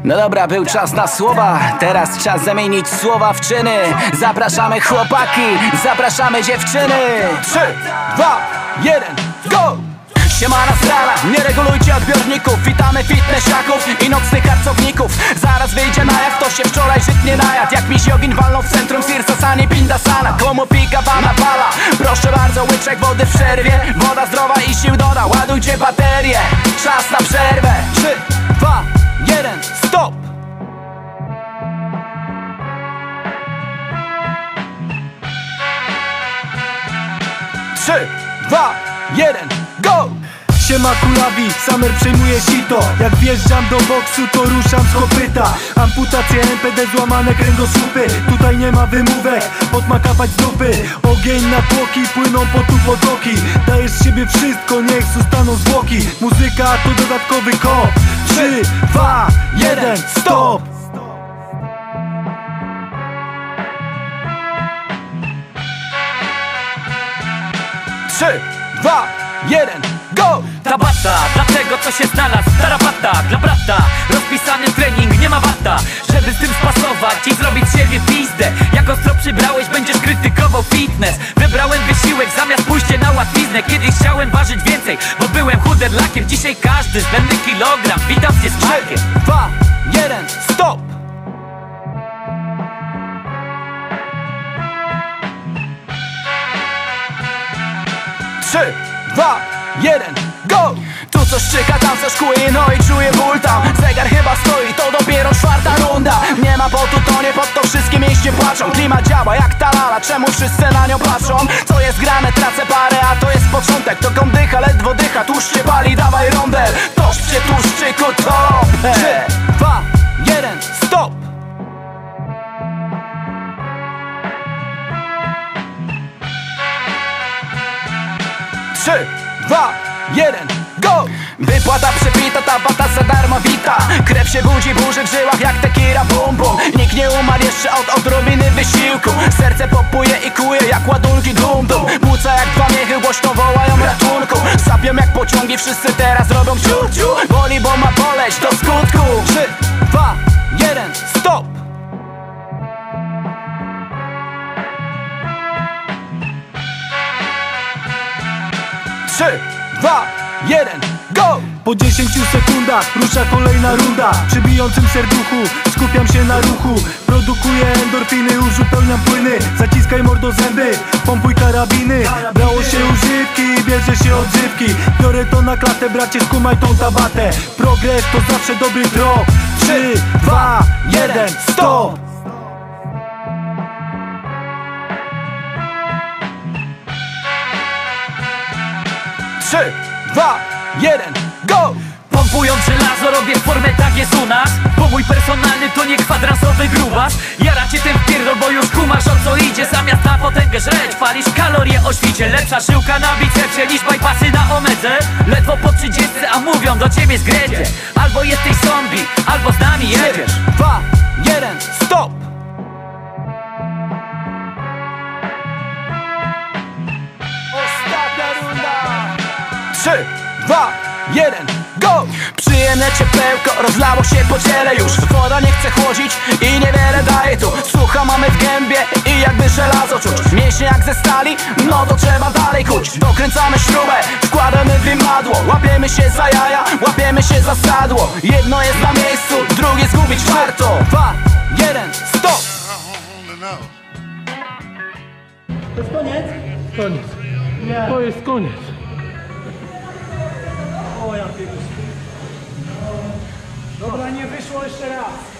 No dobra, był czas na słowa, teraz czas zamienić słowa w czyny. Zapraszamy chłopaki, zapraszamy dziewczyny. 3, 2, 1, go! Siemana strala, nie regulujcie odbiorników. Witamy fitnessiaków i nocnych harcowników. Zaraz wyjdzie na jaw, to się wczoraj żytnie najadł. Jak miś jogin walną w centrum Sirsasani Pindasana. Komu pika pana pala, proszę bardzo, łyczek wody w przerwie. Woda zdrowa i sił doda, ładujcie baterię. Czas na przerwę. 3, 2, 1, stop! Trzy, 2, 1, go! Siema kulawi, Summer przejmuje sito. Jak wjeżdżam do boksu, to ruszam z kopyta. Amputacje, NPD, złamane kręgosłupy. Tutaj nie ma wymówek, potma kapać z dupy. Ogień na tłoki, płyną potu potoki. Dajesz z siebie wszystko, niech zostaną zwłoki. Muzyka to dodatkowy kop. 3, 2, 1, stop! 3, 2, 1, go! Ta bata, dlatego co się znalazł. Stara bata, dla brata. Rozpisany trening, nie ma wata. Żeby z tym spasować i zrobić z siebie pizdę. Jak ostro przybrałeś, będziesz krytykował fitness. Wybrałem wysiłek zamiast pójście na łatwiznę. Kiedyś chciałem ważyć więcej, bo byłem chuderlakiem. Dzisiaj każdy zbędny kilogram witam się z smakiem. 3, 2, 1, stop! Trzy, 2, 1, go! Tu coś czyka, tam coś kłuje, no i czuję ból tam. Zegar chyba stoi, to dopiero czwarta runda. Nie ma potu, to nie pod to wszystkie mięśnie płaczą. Klimat działa jak ta lala, czemu wszyscy na nią patrzą? Co jest grane, tracę parę, a to jest początek. To kom dycha, ledwo dycha, tłuszcz się pali, dawaj rondel. Toż przy tłuszczyku top. 3, 2, 1, stop! Trzy, 2, 1, go! Wypłata przepita, ta bata za darmo wita. Krew się budzi, burzy w żyłach jak tequila bum bum. Nikt nie umarł jeszcze od odrobiny wysiłku. Serce popuje i kuje jak ładunki dum dum. Płuca jak dwa miechy głośno wołają ratunku. Sapią jak pociągi, wszyscy teraz robią ciu ciu. Boli, bo ma boleć do skutku. 3, 2, 1, stop! Trzy, 2, 1, go! Po 10 sekundach rusza kolejna runda. Przy bijącym serduchu skupiam się na ruchu. Produkuję endorfiny, uzupełniam płyny. Zaciskaj mordo zęby, pompuj karabiny. Brało się używki, bierze się odzywki. Biorę to na klatę, bracie, skumaj tą tabatę. Progres to zawsze dobry trop. 3, 2, 1, stop! Trzy, 2, 1, go! Pompując żelazo, robię formę, tak jest u nas. Bo mój personalny to nie kwadransowy grubas. Jaracie ten wpierdol, bo już kumasz o co idzie. Zamiast na potęgę żreć, palisz kalorie o świcie. Lepsza żyłka na bicepsie niż bypassy na omedze. Ledwo po 30, a mówią do ciebie zgredzie. Albo jesteś zombie, albo z nami jedziesz. 2, 1, stop! Ostatnia runda! 3, 2, 1, go! Przyjemne ciepełko rozlało się po ciele już. Woda nie chce chłodzić i niewiele daje tu. Sucha mamy w gębie i jakby żelazo czuć. Mięśnie jak ze stali, no to trzeba dalej kuć. Dokręcamy śrubę, wkładamy w imadło. Łapiemy się za jaja, łapiemy się za sadło. Jedno jest na miejscu, drugie zgubić warto. 2, 1, stop! To jest koniec? Koniec. Nie. To jest koniec. O ja pierdolę. Dobra, nie wyszło jeszcze raz.